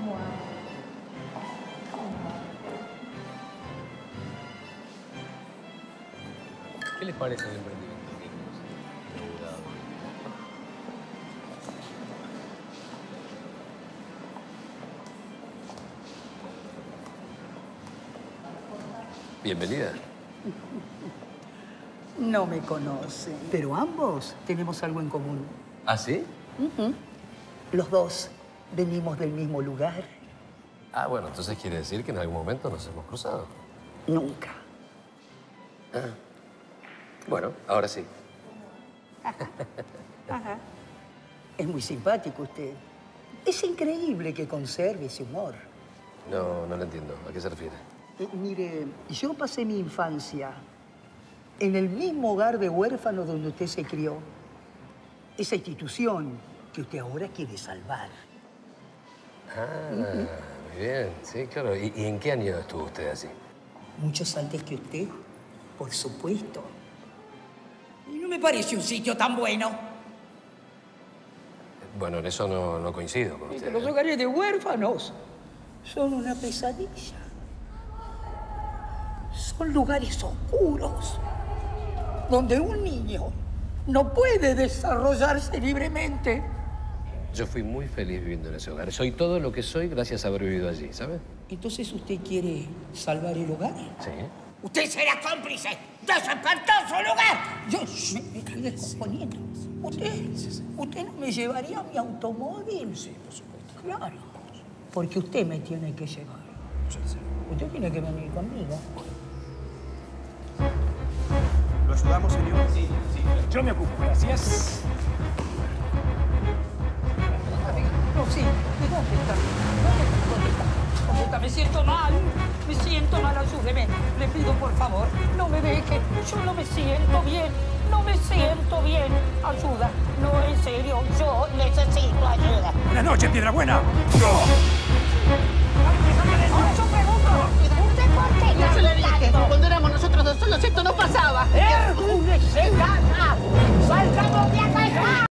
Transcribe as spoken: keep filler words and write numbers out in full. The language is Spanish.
¿Cómo anda? ¿Qué les parece el emprendimiento que hemos inaugurado? Bienvenida. No me conoce, pero ambos tenemos algo en común. ¿Ah, sí? Uh-huh. Los dos venimos del mismo lugar. Ah, bueno, entonces quiere decir que en algún momento nos hemos cruzado. Nunca. Ah. Bueno, ahora sí. Ajá. Ajá. Es muy simpático usted. Es increíble que conserve ese humor. No, no lo entiendo. ¿A qué se refiere? Eh, mire, yo pasé mi infancia en el mismo hogar de huérfanos donde usted se crió. Esa institución que usted ahora quiere salvar. Ah, muy bien. Sí, claro. ¿Y, y en qué año estuvo usted así? Muchos antes que usted, por supuesto. Y no me parece un sitio tan bueno. Bueno, en eso no, no coincido con usted. Los hogares de huérfanos son una pesadilla. Son lugares oscuros donde un niño no puede desarrollarse libremente. Yo fui muy feliz viviendo en ese hogar. Soy todo lo que soy gracias a haber vivido allí, ¿sabe? Entonces, ¿usted quiere salvar el hogar? Sí. ¡Usted será cómplice de ese espantoso lugar! Yo me, me estoy descomponiendo. ¿Usted, ¿Usted no me llevaría a mi automóvil? Sí, por supuesto. Claro. Porque usted me tiene que llevar. Usted tiene que venir conmigo. ¿Lo ayudamos, señor? Sí, sí. Yo me ocupo, gracias. No, sí. ¿Y dónde está? ¿Dónde está? ¿Dónde está? ¿Dónde está? Me siento mal. Me siento mal. Ayúdeme. Le pido, por favor, no me deje. Yo no me siento bien. No me siento bien. Ayuda. No, en serio. Yo necesito ayuda. Buenas noches, Piedra Buena. ¡No!